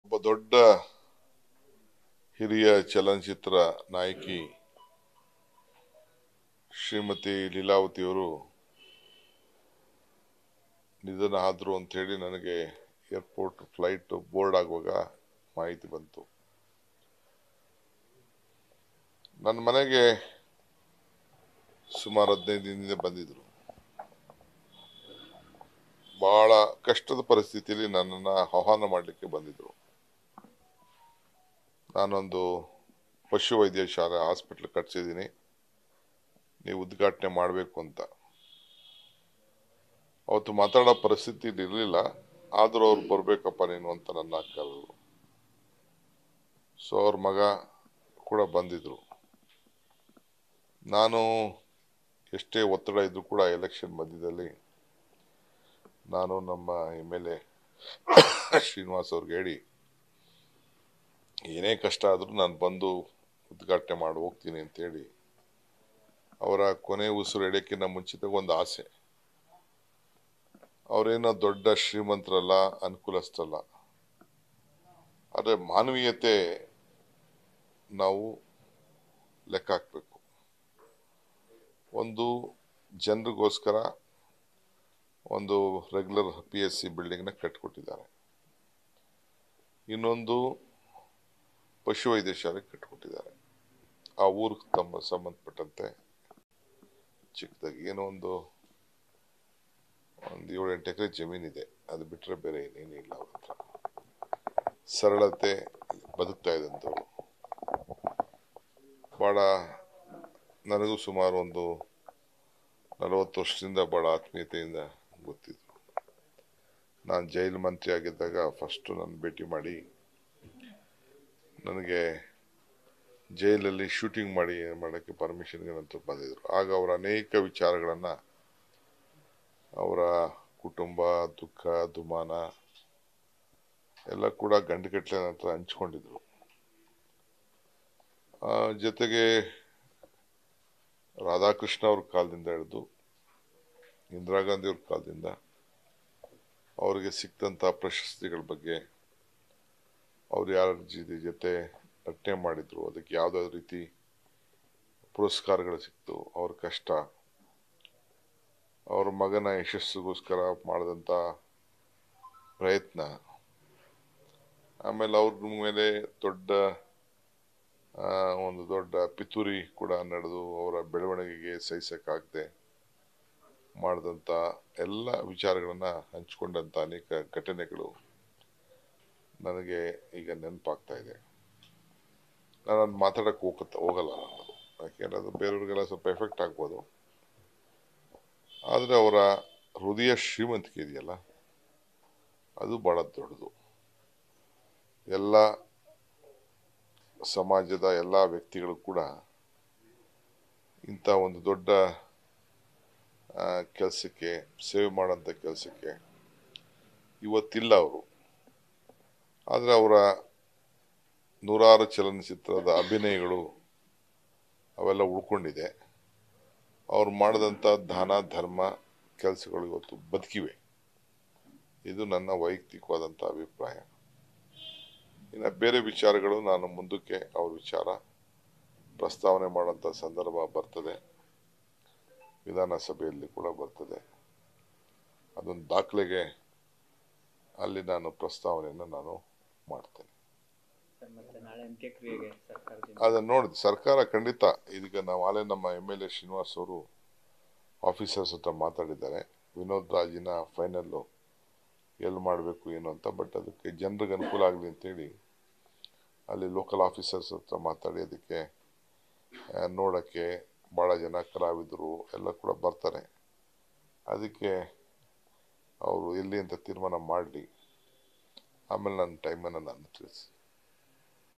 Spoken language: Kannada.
ಒಬ್ಬ ದೊಡ್ಡ ಹಿರಿಯ ಚಲನಚಿತ್ರ ನಾಯಕಿ ಶ್ರೀಮತಿ ಲೀಲಾವತಿಯವರು ನಿಧನ ಆದ್ರು ಅಂತ ಹೇಳಿ ನನಗೆ ಏರ್ಪೋರ್ಟ್ ಫ್ಲೈಟ್ ಬೋರ್ಡ್ ಆಗುವಾಗ ಮಾಹಿತಿ ಬಂತು. ನನ್ನ ಮನೆಗೆ ಸುಮಾರು 15 ದಿನದಿಂದ ಬಂದಿದ್ರು. ಬಹಳ ಕಷ್ಟದ ಪರಿಸ್ಥಿತಿಯಲ್ಲಿ ನನ್ನನ್ನು ಆಹ್ವಾನ ಮಾಡಲಿಕ್ಕೆ ಬಂದಿದ್ರು. ನಾನೊಂದು ಪಶು ವೈದ್ಯ ಶಾಲೆ ಹಾಸ್ಪಿಟಲ್ ಕಟ್ಸಿದ್ದೀನಿ, ನೀವು ಉದ್ಘಾಟನೆ ಮಾಡಬೇಕು ಅಂತ. ಅವತ್ತು ಮಾತಾಡೋ ಪರಿಸ್ಥಿತಿ ಇರಲಿಲ್ಲ, ಆದರೂ ಅವ್ರು ಬರಬೇಕಪ್ಪ ನೀನು ಅಂತ ನನ್ನ ಕರೆದ್ರು. ಸೊ ಅವ್ರ ಮಗ ಕೂಡ ಬಂದಿದ್ರು. ನಾನು ಎಷ್ಟೇ ಒತ್ತಡ ಇದ್ರೂ ಕೂಡ ಎಲೆಕ್ಷನ್ ಮಧ್ಯದಲ್ಲಿ ನಾನು ನಮ್ಮ MLA ಶ್ರೀನಿವಾಸ್ ಅವ್ರಿಗೆ ಹೇಳಿ, ಏನೇ ಕಷ್ಟ ಆದರೂ ನಾನು ಬಂದು ಉದ್ಘಾಟನೆ ಮಾಡಿ ಹೋಗ್ತೀನಿ ಅಂತೇಳಿ, ಅವರ ಕೊನೆ ಉಸಿರು ಎಡೆಯಕ್ಕಿಂತ ಮುಂಚಿತ ಒಂದು ಆಸೆ. ಅವರೇನೋ ದೊಡ್ಡ ಶ್ರೀಮಂತರಲ್ಲ, ಅನುಕೂಲಸ್ಥರಲ್ಲ, ಆದರೆ ಮಾನವೀಯತೆ ನಾವು ಲೆಕ್ಕ ಹಾಕಬೇಕು. ಒಂದು ಜನರಿಗೋಸ್ಕರ ಒಂದು ರೆಗ್ಯುಲರ್ PSC ಬಿಲ್ಡಿಂಗ್ನ ಕಟ್ಟಿಕೊಟ್ಟಿದ್ದಾರೆ, ಇನ್ನೊಂದು ಪಶುವೈದ್ಯ ಶಾಲೆ ಕಟ್ಟಿಕೊಟ್ಟಿದ್ದಾರೆ. ಆ ಊರಿಗೆ ತಮ್ಮ ಸಂಬಂಧಪಟ್ಟಂತೆ ಚಿಕ್ಕದಾಗಿ ಏನೋ ಒಂದು 7-8 ಎಕರೆ ಜಮೀನಿದೆ, ಅದು ಬಿಟ್ಟರೆ ಬೇರೆ ಏನೇನಿಲ್ಲ ಅವ್ರ ಹತ್ರ. ಸರಳತೆ ಬದುಕ್ತಾ ಇದ್ದಂಥವ್ರು. ಭಾಳ ನನಗೂ ಸುಮಾರು ಒಂದು 40 ವರ್ಷದಿಂದ ಭಾಳ ಆತ್ಮೀಯತೆಯಿಂದ ಗೊತ್ತಿದ್ರು. ನಾನು ಜೈಲು ಮಂತ್ರಿ ಆಗಿದ್ದಾಗ ಫಸ್ಟು ನನ್ನ ಭೇಟಿ ಮಾಡಿ ನನಗೆ ಜೈಲಲ್ಲಿ ಶೂಟಿಂಗ್ ಮಾಡೋಕ್ಕೆ ಪರ್ಮಿಷನ್ಗೆ ನಂತರ ಬಂದಿದ್ರು. ಆಗ ಅವರ ಅನೇಕ ವಿಚಾರಗಳನ್ನು, ಅವರ ಕುಟುಂಬ ದುಃಖ ದುಮಾನ ಎಲ್ಲ ಕೂಡ ಗಂಟೆಗಟ್ಟಲೆ ನಂತರ ಹಂಚ್ಕೊಂಡಿದ್ರು. ಜೊತೆಗೆ ರಾಧಾಕೃಷ್ಣ ಅವ್ರ ಕಾಲದಿಂದ ಹಿಡಿದು ಇಂದಿರಾ ಗಾಂಧಿ ಅವ್ರ ಕಾಲದಿಂದ ಅವರಿಗೆ ಸಿಕ್ತಂಥ ಪ್ರಶಸ್ತಿಗಳ ಬಗ್ಗೆ, ಅವ್ರು ಯಾರ ಜೊತೆ ನಟನೆ ಮಾಡಿದ್ರು, ಅದಕ್ಕೆ ಯಾವುದಾದ್ರು ರೀತಿ ಪುರಸ್ಕಾರಗಳು ಸಿಕ್ತು, ಅವ್ರ ಕಷ್ಟ, ಅವ್ರ ಮಗನ ಯಶಸ್ಸಿಗೋಸ್ಕರ ಮಾಡಿದಂಥ ಪ್ರಯತ್ನ, ಆಮೇಲೆ ಅವ್ರ ಮೇಲೆ ಒಂದು ದೊಡ್ಡ ಪಿತೂರಿ ಕೂಡ ನಡೆದು ಅವರ ಬೆಳವಣಿಗೆಗೆ ಸಹಿಸಕ್ಕಾಗದೆ ಮಾಡಿದಂಥ ಎಲ್ಲ ವಿಚಾರಗಳನ್ನು ಹಂಚಿಕೊಂಡಂಥ ಅನೇಕ ಘಟನೆಗಳು ನನಗೆ ಈಗ ನೆನಪಾಗ್ತಾ ಇದೆ. ನಾನು ಅದು ಮಾತಾಡೋಕ್ಕೆ ಹೋಗಲ್ಲ ನಾನು, ಯಾಕೆಂದರೆ ಅದು ಬೇರೆಯವ್ರಿಗೆಲ್ಲ ಸ್ವಲ್ಪ ಎಫೆಕ್ಟ್ ಆಗ್ಬೋದು. ಆದರೆ ಅವರ ಹೃದಯ ಶ್ರೀಮಂತಿಕೆ ಇದೆಯಲ್ಲ, ಅದು ಭಾಳ ದೊಡ್ಡದು. ಎಲ್ಲ ಸಮಾಜದ ಎಲ್ಲ ವ್ಯಕ್ತಿಗಳು ಕೂಡ ಇಂಥ ಒಂದು ದೊಡ್ಡ ಕೆಲಸಕ್ಕೆ, ಸೇವೆ ಮಾಡೋಂಥ ಕೆಲಸಕ್ಕೆ ಇವತ್ತಿಲ್ಲ ಅವರು. ಆದರೆ ಅವರ ನೂರಾರು ಚಲನಚಿತ್ರದ ಅಭಿನಯಗಳು ಅವೆಲ್ಲ ಉಳ್ಕೊಂಡಿದೆ. ಅವ್ರು ಮಾಡಿದಂಥ ದಾನ ಧರ್ಮ ಕೆಲಸಗಳು ಇವತ್ತು ಬದುಕಿವೆ. ಇದು ನನ್ನ ವೈಯಕ್ತಿಕವಾದಂಥ ಅಭಿಪ್ರಾಯ. ಇನ್ನು ಬೇರೆ ವಿಚಾರಗಳು ನಾನು ಮುಂದಕ್ಕೆ ಅವ್ರ ವಿಚಾರ ಪ್ರಸ್ತಾವನೆ ಮಾಡೋಂಥ ಸಂದರ್ಭ ಬರ್ತದೆ, ವಿಧಾನಸಭೆಯಲ್ಲಿ ಕೂಡ ಬರ್ತದೆ. ಅದೊಂದು ದಾಖಲೆಗೆ ಅಲ್ಲಿ ನಾನು ಪ್ರಸ್ತಾವನೆಯನ್ನು ನಾನು ಮಾಡ್ತೇನೆ. ಅದನ್ನು ನೋಡಿ ಸರ್ಕಾರ ಖಂಡಿತ, ಇದೀಗ ನಾವು ಆಲೇ ನಮ್ಮ MLA ಶ್ರೀನಿವಾಸ್ ಅವರು ಆಫೀಸರ್ಸ್ ಹತ್ರ ಮಾತಾಡಿದ್ದಾರೆ. ವಿನೋದ್ ರಾಜಿನ ಫೈನಲ್ಲು ಎಲ್ಲಿ ಮಾಡಬೇಕು ಏನು ಅಂತ. ಬಟ್ ಅದಕ್ಕೆ ಜನರಿಗೆ ಅನುಕೂಲ ಆಗಲಿ ಅಂತೇಳಿ ಅಲ್ಲಿ ಲೋಕಲ್ ಆಫೀಸರ್ಸ್ ಹತ್ರ ಮಾತಾಡಿ ಅದಕ್ಕೆ ನೋಡೋಕ್ಕೆ ಭಾಳ ಜನ ಕಲಾವಿದರು ಎಲ್ಲ ಕೂಡ ಬರ್ತಾರೆ. ಅದಕ್ಕೆ ಅವರು ಎಲ್ಲಿ ಅಂತ ತೀರ್ಮಾನ ಮಾಡಲಿ, ಆಮೇಲೆ ನನ್ನ ಟೈಮನ್ನು ನಾನು ತಿಳಿಸಿ.